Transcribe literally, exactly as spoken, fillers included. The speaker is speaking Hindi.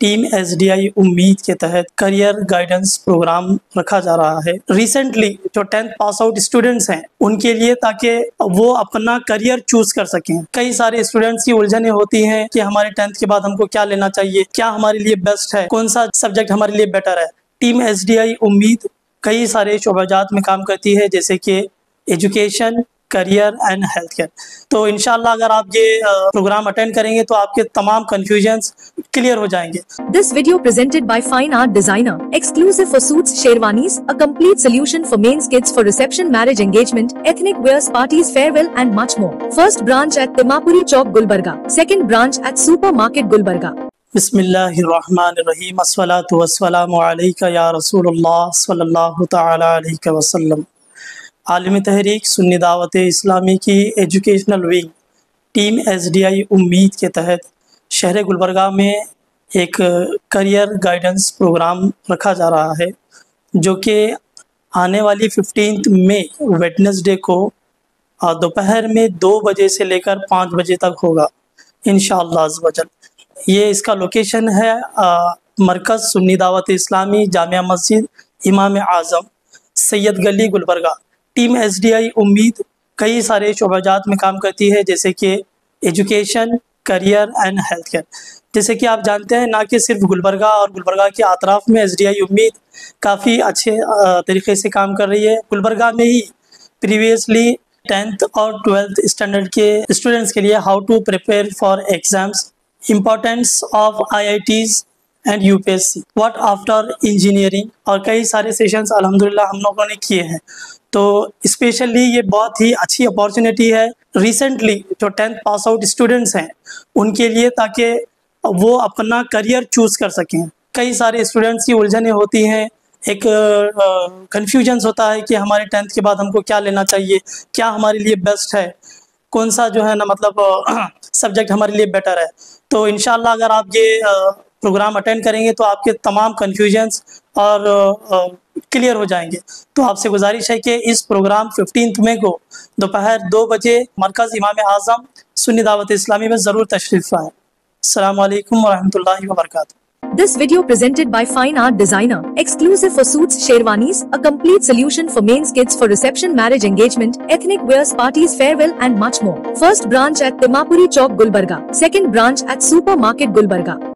टीम एसडीआई उम्मीद के तहत करियर गाइडेंस प्रोग्राम रखा जा रहा है। रिसेंटली जो टेंथ पास आउट स्टूडेंट्स हैं उनके लिए, ताकि वो अपना करियर चूज कर सकें। कई सारे स्टूडेंट्स की उलझनें होती हैं कि हमारे टेंथ के बाद हमको क्या लेना चाहिए, क्या हमारे लिए बेस्ट है, कौन सा सब्जेक्ट हमारे लिए बेटर है। टीम एसडीआई उम्मीद कई सारे शोबाजात में काम करती है, जैसे कि education, career and health care. तो इंशाल्लाह अगर आप ये प्रोग्राम अटेंड करेंगे तो आपके तमाम कंफ्यूजन्स क्लियर हो जाएंगे। This video presented by Fine Art Designer, exclusive for suits, sherwanis, a complete solution for men's kits for reception, marriage, engagement, ethnic wears, parties, farewell and much more. First branch at Timapuri Chowk, Gulbarga. Second branch at Supermarket, Gulbarga. बिस्मिल्लाहिर्रहमानिर्रहीम, अस्सलातु वस्सलामु अलैका या रसूलुल्लाह सल्लल्लाहु तआला अलैहि वसल्लम। आलिम तहरीक सुन्नी दावत इस्लामी की एजुकेशनल विंग टीम एसडीआई उम्मीद के तहत शहर गुलबर्गा में एक करियर गाइडेंस प्रोग्राम रखा जा रहा है, जो कि आने वाली फिफ्टींथ मई वेडनेसडे को दोपहर में दो बजे से लेकर पाँच बजे तक होगा इंशाअल्लाह अज़्ज़ वजल। ये इसका लोकेशन है मरकज़ सुन्नी दावत इस्लामी जामिया मस्जिद इमाम आज़म सैयद गली गुलबर्गा। टीम एसडीआई उम्मीद कई सारे शोबाजात में काम करती है, जैसे कि education, career and health care. जैसे कि आप जानते हैं, ना कि सिर्फ गुलबर्गा और गुलबर्गा के अतराफ़ में एसडीआई उम्मीद काफ़ी अच्छे तरीके से काम कर रही है। गुलबर्गा में ही प्रीवियसली टेंथ और ट्वेल्थ स्टैंडर्ड के स्टूडेंट्स के लिए how to prepare for exams, importance of I I Ts and UPSC, what after engineering, और कई सारे सेशंस अल्हम्दुलिल्लाह हम लोगों ने किए हैं। तो स्पेशली ये बहुत ही अच्छी अपॉर्चुनिटी है रिसेंटली जो टेंथ पास आउट स्टूडेंट्स हैं उनके लिए, ताकि वो अपना करियर चूज़ कर सकें। कई सारे स्टूडेंट्स की उलझनें होती हैं, एक कन्फ्यूजन्स होता है कि हमारे टेंथ के बाद हमको क्या लेना चाहिए, क्या हमारे लिए बेस्ट है, कौन सा जो है ना मतलब सब्जेक्ट हमारे लिए बेटर है। तो इंशाल्लाह अगर आप ये प्रोग्राम अटेंड करेंगे तो आपके तमाम कन्फ्यूजन्स और क्लियर हो जाएंगे। तो आपसे गुजारिश है कि इस प्रोग्राम फिफ्टींथ मई को दोपहर दो बजे मरकज़ इमाम आज़म सुन्नी दावत इस्लामी में ज़रूर तशरीफ़ लाएँ। अस्सलामु अलैकुम व रहमतुल्लाहि व बरकातुहू। This video presented by Fine Art Designer, exclusive for suits, sherwanis, a complete solution for men's kits for reception, marriage, engagement, ethnic wears, parties, farewell and much more. First branch at Timapuri Chowk, Gulbarga. Second branch at Supermarket, Gulbarga.